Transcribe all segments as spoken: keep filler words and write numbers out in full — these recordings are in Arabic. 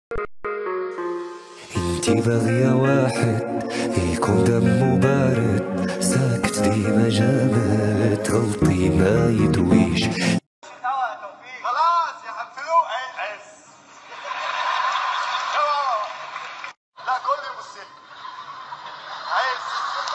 انتي باغية واحد يكون دمه بارد، ساكت ديما جامد، غلطي ما يدويش. خلاص يا حفلو عز. لا كل يبص عز.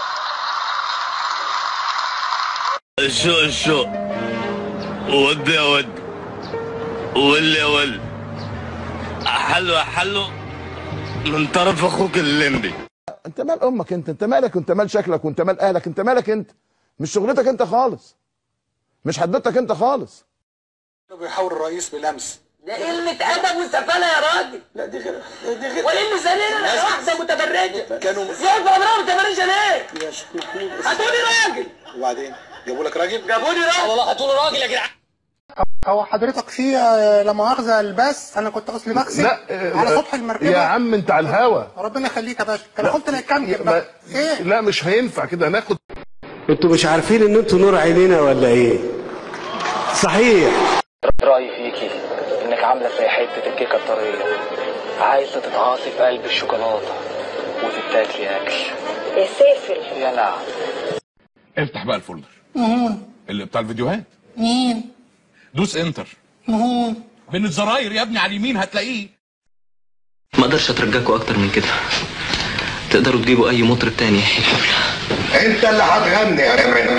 شو شو ودي يا ود واللي يا ول حلو حلو من طرف اخوك الليمبي. انت مال امك انت انت مالك وانت مال شكلك وانت مال اهلك، انت مالك انت، مش شغلتك انت خالص، مش حدتك انت خالص. بيحاول الرئيس بالامس. ده قلة أدب وسفالة يا راجل. لا دي غير دي غير وإيه زليلة واحدة متبرجة. كانوا ازاي بقى متبرجة ليه؟ يا شيخ محمود هاتولي راجل. وبعدين جابوا لك راجل؟ جابوا لي راجل. والله هاتولي راجل يا جدعان. هو حضرتك في لا مؤاخذة البث، أنا كنت أصلي بكسب على سطح المركبة يا عم أنت على الهوا. ربنا يخليك يا باشا، أنا قلت لك كمل بقى. إيه؟ لا مش هينفع كده، ناخد. أنتوا مش عارفين إن أنتوا نور عينينا ولا إيه؟ صحيح. رأيي فيكي إنك عاملة زي حتة الكيكة الطرية، عايزة تتعاصي في قلب الشوكولاتة وتتاكلي أكل. يا سافل. يا نعم. افتح بقى الفولدر. مهون. اللي بتاع الفيديوهات. مين؟ دوس انتر. مهون. من الزراير يا ابني على اليمين هتلاقيه. ما اقدرش اترجاكوا اكتر من كده، تقدروا تجيبوا اي مطرب تاني يحيي الحفله. انت اللي هتغني يا كمان.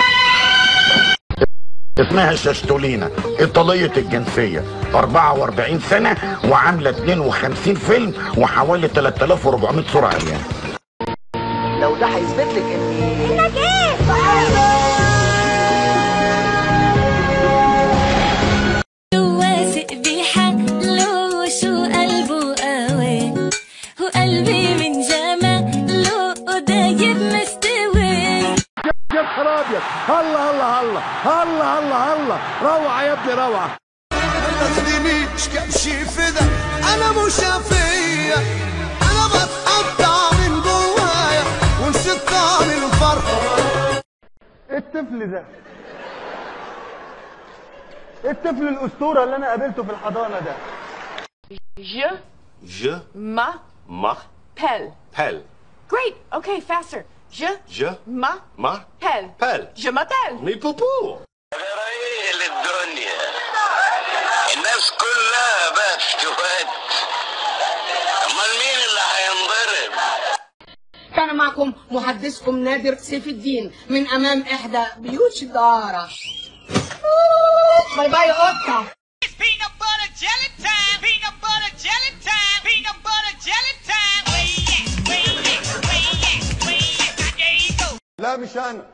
اسمها شاشتولينا، ايطاليه الجنسيه، أربعة وأربعين سنه وعامله اتنين وخمسين فيلم وحوالي ثلاثة آلاف وأربعمائة صوره عريان. لو ده هيثبت لك ان انك ايه؟ واثق بحاله شو قلبه قوي، وقلبي من جماله دايب مستوي. يا نهار ابيض، هلا هلا هلا هلا هلا هلا، روعه يا ابني روعه. ما تاخدنيش كبشي فدا، انا مش شافيه، انا بتقطع من جوايا ونسيت طعم الفرح. الطفل ده الطفل الأسطورة اللي أنا قابلته في الحضانة ده. Je Je m'appelle. m'appelle. Great. Okay, faster. Je Je m'appelle. m'appelle. Je m'appelle. مي بوبو. غرايل الدنيا الناس كلها بقت تود، امال مين اللي هينضرب؟ كان معكم محدثكم نادر سيف الدين من امام احدى بيوت الدارة. باي باي قطة. لا مش انا،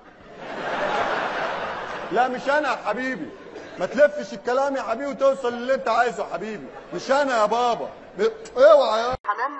لا مش انا يا حبيبي، ما تلفش الكلام يا حبيبي وتوصل للي انت عايزه يا حبيبي، مش انا يا بابا. اوعى يا حنان.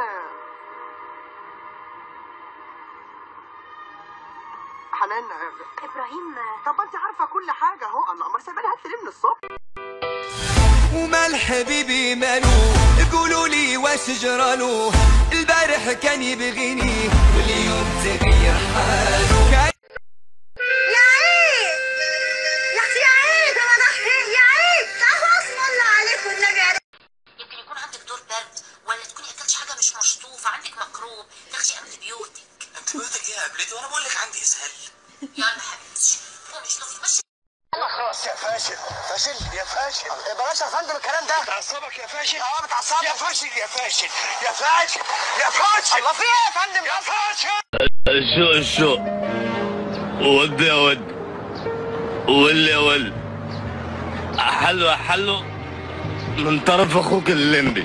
حنان ابراهيم. طب انت عارفه كل حاجه اهو. الله، امال سايباني هات لي من الصبح. ومال حبيبي مالو، قولوا لي واش جرالو، البارح كان يبغيني واليوم تغير حالو. يا عيد يا اختي، يا عيد انا ضحي، يا عيد تعالوا اسم الله عليكم والنبي. يمكن يكون عندك دور برد، ولا تكوني اكلتش حاجه مش مشطوفه، عندك ميكروب، تاخدي انتبيوتك. انتبيوتك ايه يا قبلتي وانا بقول لك عندي اسهال. يلا حبيبتي قومي اشطفي مشي. خلاص يا فاشل، فاشل يا فاشل. بلاش يا فندم الكلام ده. بتعصبك يا فاشل؟ اه بتعصبك يا فاشل يا فاشل يا فاشل يا فاشل. الله في ايه يا فندم يا فاشل؟ شو شو ودي يا ود واللي يا ول حلو حلو من طرف اخوك الليمبي.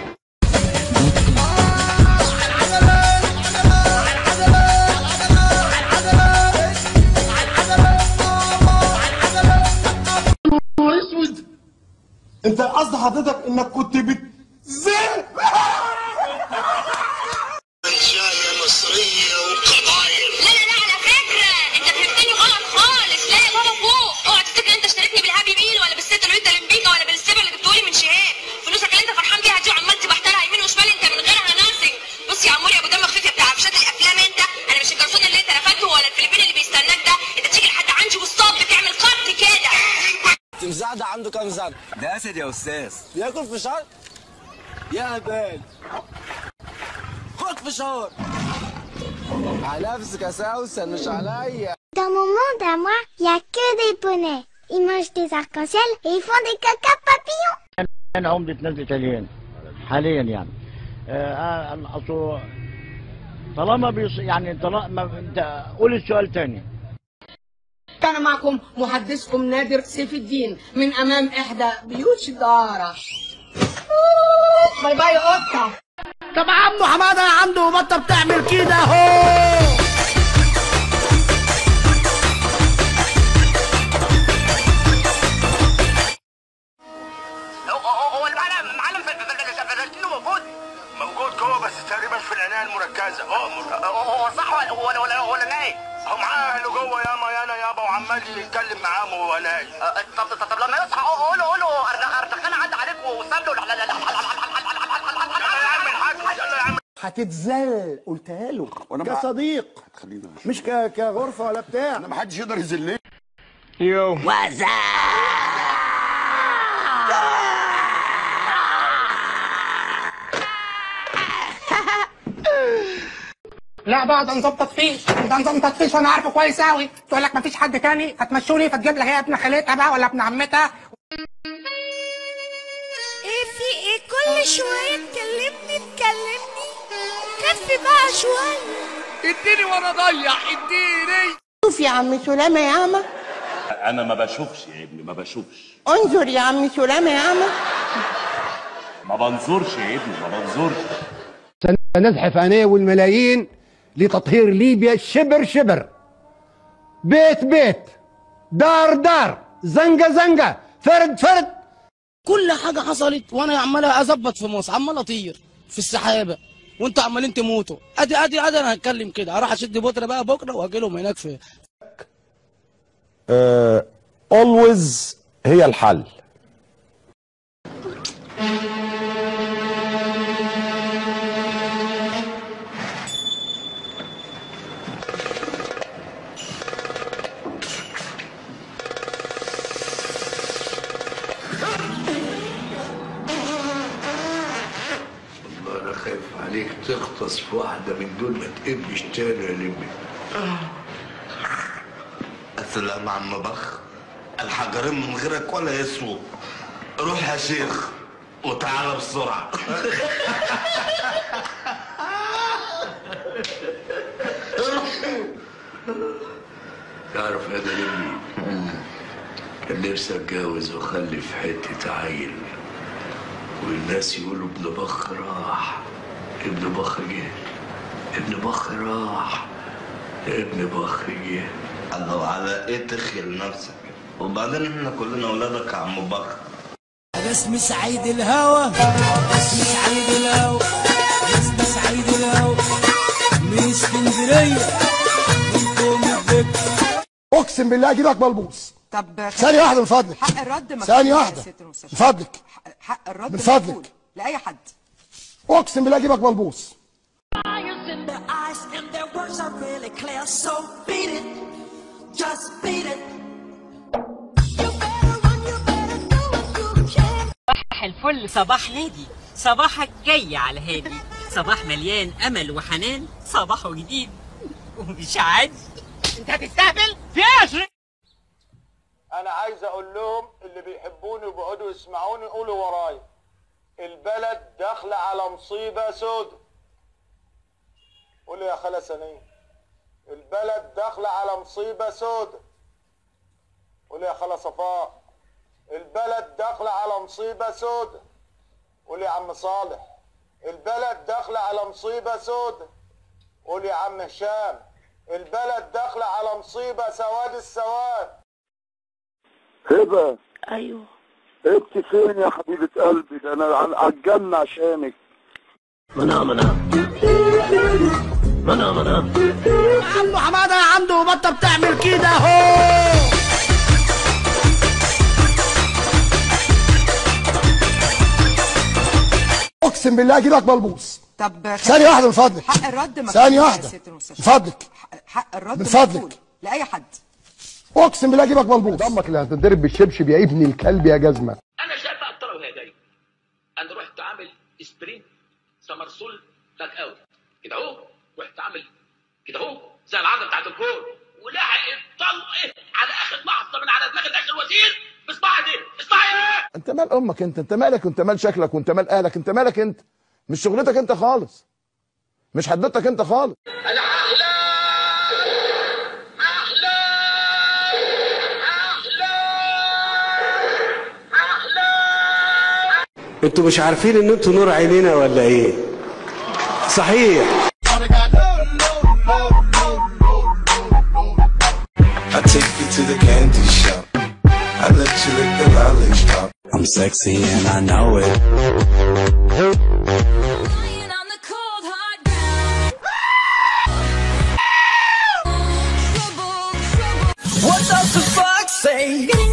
انت قصد حضرتك انك كنت بتزن انشاء مصريه وقبائل. لا لا لا، على فكره انت فهمتني غلط خالص. لا يا بابا فوق، اوعى تفتكر انت اشتريتني بالهابي ميل ولا بالست لويتا لمبيكا ولا بالسيبه اللي جبتهولي من شهاب. فلوسك اللي انت فرحان بيها دي وعمال تبحترها يمين وشمال، انت من غيرها ناثينج. بص يا عموري ابو دم خفيف بتاع عفشات الافلام، انت انا مش الجرسون اللي انت رفدته ولا الفلبين اللي بيستناك ده. انت تيجي لحد عندي والصاب بتعمل خط كده. التمساح ده عنده كام سنه؟ ده اسد يا استاذ. بياكل في شهر؟ يا هبال. فشار. على نفسك يا سوسن مش عليا. Dans mon monde à moi, il n'y a que des poneys. Ils mangent des arcs-en-ciel et ils font des caca papillons. أنا عمدة نزلة الين حاليا يعني. آه أصل طالما بيص يعني طالما أنت قول السؤال تاني. كان معكم محدثكم نادر سيف الدين من أمام إحدى بيوت الدارة. باي باي قطة. طب عمو حمادة عنده بطة بتعمل كده اهو. هو المعلم معلم فلسطينه موجود موجود جوه بس تقريبا في العنايه المركزه. هو صح ولا ولا ولا, ولا نايم؟ هو معاه اهله جوه ياما يانا يابا وعمال يتكلم معاهم وهو نايم. طب طب طب لما يصحى قول له قول له اردخان عدى عليك وساب له. يلا يا عم الحاج يلا يا عم. هتتذل قلتها له كصديق مش ك... كغرفه ولا بتاع. انا ما حدش يقدر يذلني. يو وزع لا بقى ده نظام تطفيش، ده نظام تطفيش وانا عارفه كويس قوي. تقول لك مفيش حد تاني هتمشوني فتجيب لك هي ابن خالتها بقى ولا ابن عمتها. ايه في ايه كل شويه تكلمني تكلمني؟ كفي بقى شويه. اديني وانا ضيع اديني. شوف يا عم سلامه يا عم. انا ما بشوفش يا ابني ما بشوفش. انظر يا عم سلامه يا عم. ما بنظرش يا ابني ما بنظرش. سنزحف انا والملايين لتطهير ليبيا شبر شبر، بيت بيت، دار دار، زنقه زنقه، فرد فرد. كل حاجه حصلت وانا عمال اظبط في مصر، عمال اطير في السحابه وانتوا عمالين تموتوا. ادي ادي ادي انا هتكلم كده، اروح اشد بودره بقى بكره واجي لهم هناك في اولويز هي الحل. خايف عليك تغطس في واحدة من دول ما تقبش تاني يا لمي. السلام عم بخ، الحجرين من غيرك ولا يسووا. روح يا شيخ وتعالى بسرعة. تعرف هذا لمي كان نفسي اتجوز واخلف حتة عيل والناس يقولوا ابن بخ راح، ابن بخ جه، ابن بخ راح، ابن بخ جه. الله على ايه تخيل نفسك؟ وبعدين احنا كلنا اولادك يا عم بخ. اسمي سعيد الهوى، اسمي سعيد الهوى، اسمي سعيد الهوى، من اسكندريه منكم الذكر. اقسم بالله اجيبك بلبوس. طب ثانية واحدة من فضلك. حق الرد مكتوب ثانية واحدة من فضلك. حق الرد من فضلك مكتوب لأي حد. اقسم بالله اجيبك بلبوس. صباح الفل، صباح هادي، صباحك جاي على هادي، صباح مليان امل وحنان، صباحه جديد ومش عادي. انت هتستهبل في ايه؟ انا عايز اقول لهم اللي بيحبوني وبيقعدوا يسمعوني يقولوا ورايا، البلد داخله على مصيبه سودة. قولي يا خالة سنين، البلد داخله على مصيبه سودة. قولي يا خالة صفاء، البلد داخله على مصيبه سودة. قولي يا عم صالح، البلد داخله على مصيبه سودة. قولي يا عم هشام، البلد داخله على مصيبه سواد السواد. هبه. ايوه. انت فين يا حبيبه قلبي؟ ده انا على الجنه عشانك. منى منى منى منى عمو حماده عنده بطه بتعمل كده اهو. اقسم بالله اجيبك بلبوس. طب ثانية واحدة من فضلك. حق الرد مكتوب ثانية واحدة من فضلك. حق الرد من فضلك لأي حد. اقسم بالله اجيبك بلبوس. امك اللي هتتضرب بالشبشب يا ابن الكلب يا جزمه. انا شايف بقى الطلبه وهي جايه، انا رحت عامل سبرينت سمرسول باك اوت، كده اهو رحت عامل كده اهو زي العاده بتاعت الكون ولحق الطلق ايه على اخر لحظه من على دماغ اخر وزير. اصبعي دي اصبعي ايه؟ انت مال امك انت انت مالك وانت مال شكلك وانت مال اهلك انت مالك انت مش شغلتك انت خالص مش حدوتك انت خالص. انا احلى احلى احلى احلى. انتوا مش عارفين ان انتوا نور عينينا ولا ايه؟ صحيح. I take you to the candy shop. I let you lick the lollipop. I'm sexy and I know it. What does the fuck say?